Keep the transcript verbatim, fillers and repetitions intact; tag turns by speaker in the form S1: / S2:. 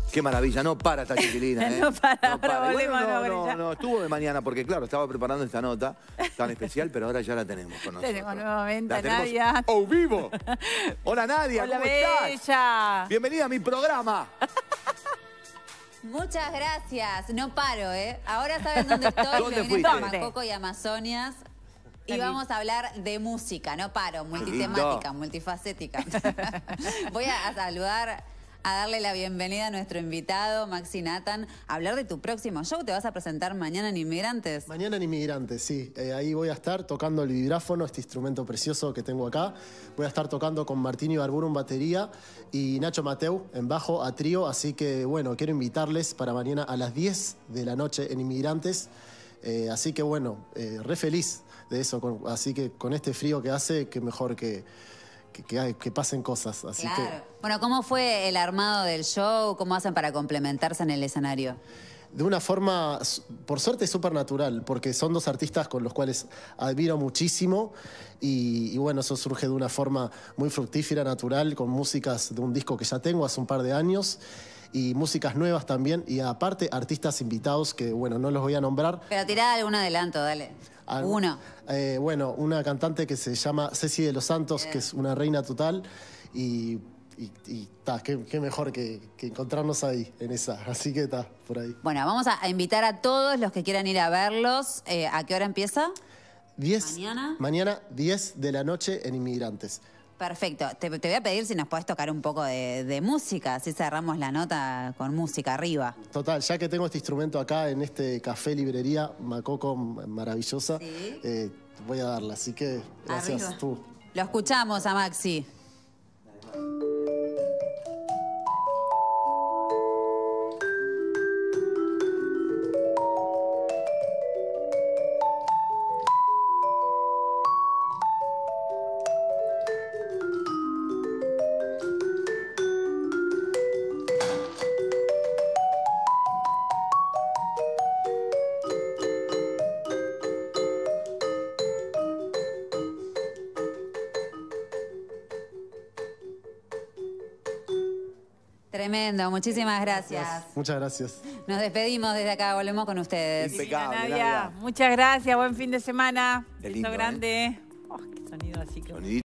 S1: Qué maravilla, no para esta chiquilina, ¿eh?
S2: No para,
S1: no para.
S2: ahora
S1: Bueno,
S2: volvemos,
S1: no,
S2: no,
S1: no,
S2: ya.
S1: no, estuvo de mañana porque, claro, estaba preparando esta nota tan especial, pero ahora ya la tenemos con nosotros.
S2: Tenemos nuevamente
S1: La
S2: a
S1: tenemos
S2: Nadia.
S1: ¡au vivo! Hola, Nadia,
S2: Hola,
S1: ¿cómo
S2: bella.
S1: estás? Bienvenida a mi programa.
S3: Muchas gracias. No paro, ¿eh? Ahora saben dónde estoy.
S1: ¿Dónde
S3: Me vine
S1: fuiste?
S3: para Macoco y Amazonias. Y
S2: Salí.
S3: vamos a hablar de música, no paro, multitemática, multifacética. Voy a saludar, a darle la bienvenida a nuestro invitado, Maxi Nathan, a hablar de tu próximo show. ¿Te vas a presentar mañana en Inmigrantes?
S4: Mañana en Inmigrantes, sí. Eh, ahí voy a estar tocando el vibráfono, este instrumento precioso que tengo acá. Voy a estar tocando con Martín Ibarburu en batería y Nacho Mateu en bajo a trío. Así que, bueno, quiero invitarles para mañana a las diez de la noche en Inmigrantes. Eh, así que, bueno, eh, re feliz de eso. Con, así que con este frío que hace, que mejor que... Que, que, hay, que pasen cosas, así
S3: Claro.
S4: que...
S3: Bueno, ¿cómo fue el armado del show? ¿Cómo hacen para complementarse en el escenario?
S4: De una forma, por suerte, súper natural, porque son dos artistas con los cuales admiro muchísimo y, y bueno, eso surge de una forma muy fructífera, natural, con músicas de un disco que ya tengo hace un par de años y músicas nuevas también, y aparte artistas invitados que, bueno, no los voy a nombrar.
S3: Pero tirá algún adelanto, dale.
S4: Algo-
S3: Uno.
S4: Eh, bueno, una cantante que se llama Ceci de los Santos,
S3: Bien.
S4: que es una reina total, y, y, y ta, qué, qué mejor que, que encontrarnos ahí, en esa. Así que está, por ahí.
S3: Bueno, vamos a a invitar a todos los que quieran ir a verlos. Eh, ¿A qué hora empieza?
S4: diez,
S3: ¿Mañana?
S4: Mañana, diez de la noche en Inmigrantes.
S3: Perfecto. Te, te voy a pedir si nos puedes tocar un poco de, de música, así cerramos la nota con música arriba.
S4: Total, ya que tengo este instrumento acá en este café librería Macoco maravillosa,
S3: Sí.
S4: eh, voy a darla. Así que gracias
S3: Arriba.
S4: tú.
S3: Lo escuchamos a Maxi. Tremendo, muchísimas gracias.
S4: Muchas gracias.
S3: Nos despedimos desde acá, volvemos con ustedes.
S1: Impecable,
S2: Nadia,
S1: Nadia.
S2: muchas gracias, buen fin de semana.
S1: Qué
S2: Beso
S1: lindo, ¿eh?
S2: grande. Oh, qué sonido así que...
S1: Sonidito.